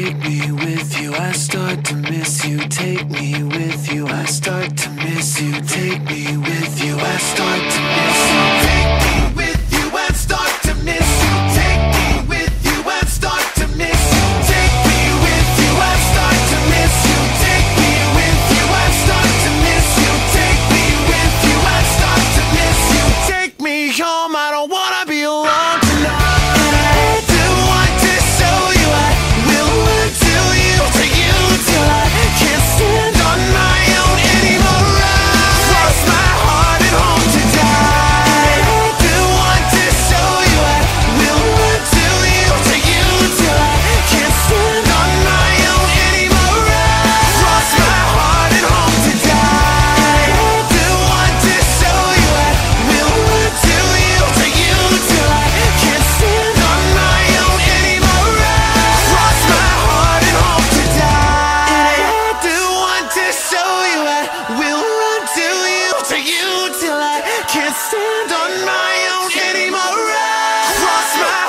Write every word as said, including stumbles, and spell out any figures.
take me with you. I start to miss you. Take me with you. I start to miss you. Take me with you. I start to miss you. Take me with you. I start to miss you. Take me with you. I start to miss you. Take me with you. I start to miss you. Take me with you. I start to miss you. Take me with you. I start to miss you. Take me home. I don't wanna be alone tonight. Can't stand on my own anymore. Cross my